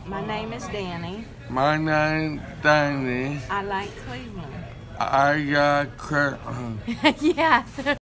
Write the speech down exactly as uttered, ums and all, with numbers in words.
My name is Danny. My name's Danny. I like Cleveland. I got Cleveland. Yeah.